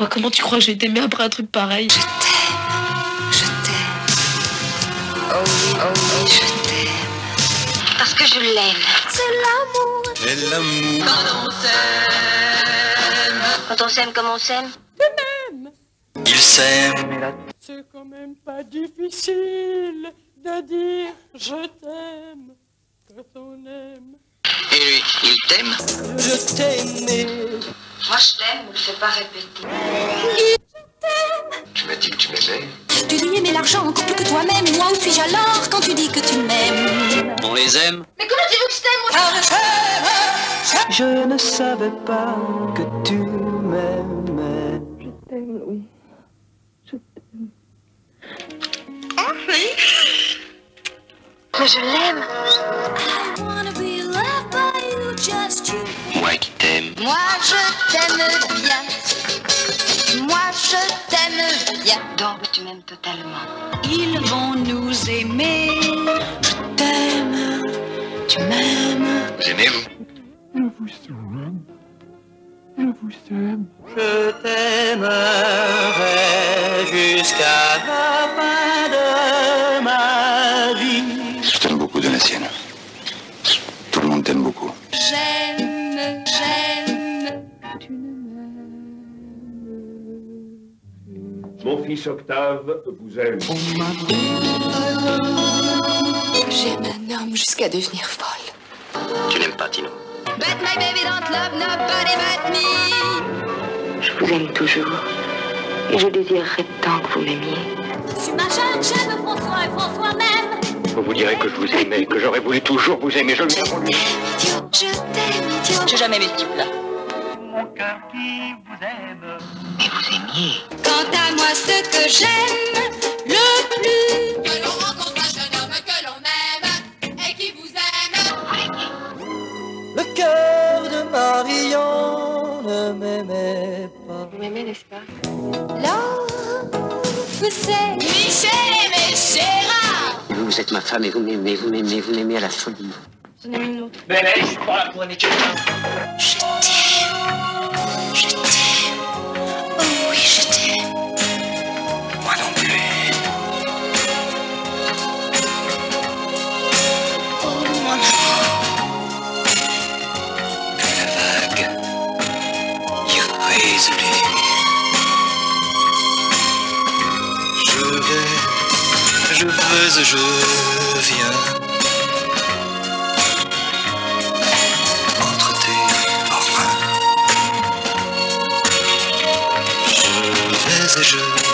Bah, comment tu crois que je vais t'aimer après un truc pareil? Je t'aime, oh oui, je t'aime. Parce que je l'aime. C'est l'amour. Et l'amour. Quand on s'aime comme on s'aime. Il s'aime. C'est quand même pas difficile de dire je t'aime quand on aime. Et lui, il t'aime? Je t'aimais. Moi je t'aime, ne le fais pas répéter. Tu m'as dit que tu m'aimais. Tu dis aimer l'argent encore plus que toi-même. Moi où suis-je alors quand tu dis que tu m'aimes? On les aime. Mais comment tu veux que je t'aime, moi? Je ne savais pas que tu m'aimais. Je t'aime, Louis. Je t'aime. Mais je l'aime. Moi qui t'aime. Moi je t'aime bien. Moi je t'aime bien. Donc tu m'aimes totalement. Ils vont nous aimer. Je t'aime. Tu m'aimes. Vous aimez, vous? Je vous aime. Je vous aime. Je t'aimerai jusqu'à la fin de ma vie. Je t'aime beaucoup de la sienne. Tout le monde t'aime beaucoup. J'aime. Tu ne m'aimes. Mon fils Octave vous aime. J'aime un homme jusqu'à devenir folle. Tu n'aimes pas Tino? But my baby don't love nobody but me. Je vous aime toujours. Et je désirerais tant que vous m'aimiez. Je suis ma jeune, j'aime François et François même. Vous vous direz que je vous aimais, que j'aurais voulu toujours vous aimer. Je le Je t'aime, idiot. J'ai jamais aimé ce type-là. Mon cœur qui vous aime. Mais vous aimiez. Quant à moi, ce que j'aime le plus, Que l'on rencontre un jeune homme que l'on aime et qui vous aime. Le cœur de Marion ne m'aimait pas. vous m'aimez, n'est-ce pas? Love, c'est Michel et Méchéra. Vous êtes ma femme et vous m'aimez à la folie. J'en ai une autre. Mais je suis pas là pour aimer quelqu'un. Je t'aime, oh oui, je t'aime. Moi non plus. Oh mon amour. Que la vague irrésolue. Je viens. Entre tes bras. Je vais et je